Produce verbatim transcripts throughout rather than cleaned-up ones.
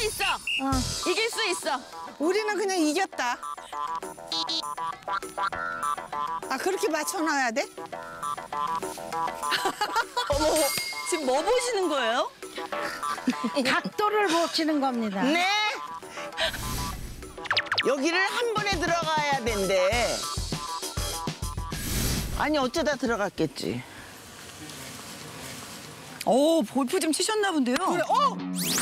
있어. 어. 이길 수 있어. 우리는 그냥 이겼다. 아, 그렇게 맞춰놔야 돼? 어머, 지금 뭐 보시는 거예요? 각도를 보시는 겁니다. 네. 여기를 한 번에 들어가야 된대. 아니 어쩌다 들어갔겠지. 오, 볼프 좀 치셨나 본데요? 그래, 어!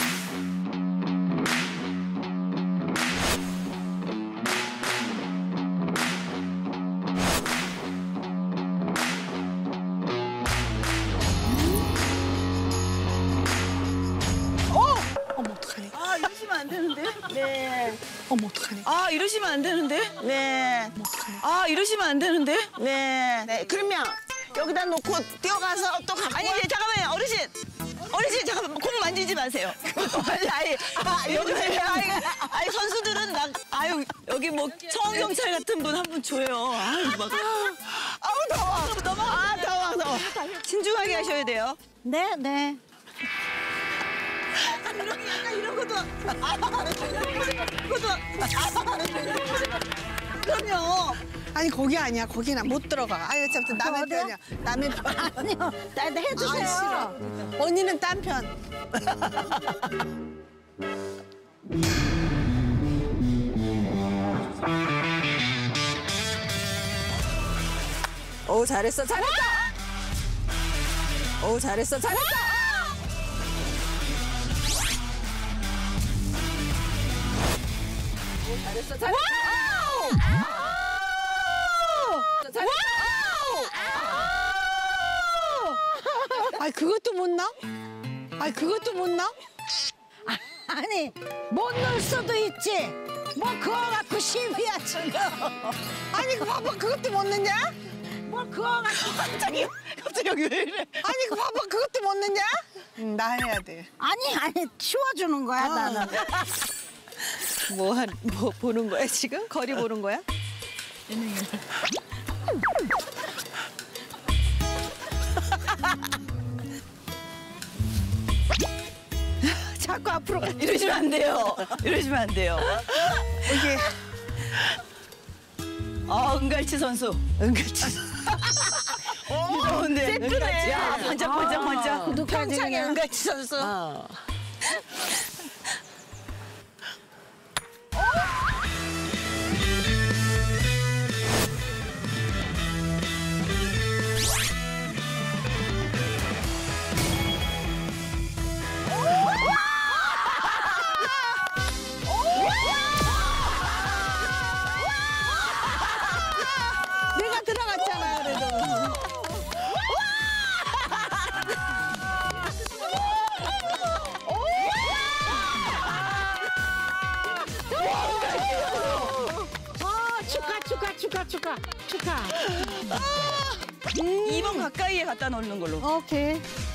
어머, 어떡하니? 아, 이러시면 안 되는데? 네. 어머, 어떡하니? 아, 이러시면 안 되는데? 네. 어머, 어떡하니? 아, 이러시면 안 되는데? 네. 네. 그러면 여기다 놓고 뛰어가서 또 갖고 아니, 와. 이제 잠깐만요, 어르신. 어르신, 잠깐만, 공 만지지 마세요. 아니, 아니, 아, 여기, 아니, 아니, 선수들은 나, 아유, 여기 뭐, 청경찰 같은 분 한 분 줘요. 아유, 막. 아우 더워. 너무, 아 더워 더워. 신중하게 하셔야 돼요. 네, 네. 약간 이런 것도. 아, 것도. 그럼요. 아니, 거기 아니야. 거기나 못 들어가. 아유, 참, 남의 어디야? 편이야. 남의 편. 아니요, 나 해주세요. 아, 싫어. 언니는 딴 편. 오 잘했어 잘했어. 오 잘했어 잘했어. 오 잘했어 잘했어. 잘했어. 아니, 그것도 못 나? 아니, 그것도 못 나? 아니, 못 넣을 수도 있지. 뭐 그거 갖고 시비야 지금. 아니, 그 봐봐. 그것도 못 넣냐? 뭐 그거 갖고 갑자기, 갑자기 여기 왜 이래? 아니, 그 봐봐. 그것도 못 넣냐? 응, 나 해야 돼. 아니 아니 치워주는 거야 나는. 뭐 한 뭐 보는 거야 지금? 거리 보는 거야? 자꾸 앞으로 가. 이러시면 안 돼요. 이러시면 안 돼요. 이게 아, 은갈치 선수. 은갈치. 무서운데. 은갈치. 야, 반짝, 반짝, 반짝. 구두까지 평창의 그냥. 은갈치 선수. 어. 내가 들어갔잖아, 그래도. 어 축하 축하 축하 축하 축하. 이 번 가까이에 갖다 놓는 걸로. 오케이.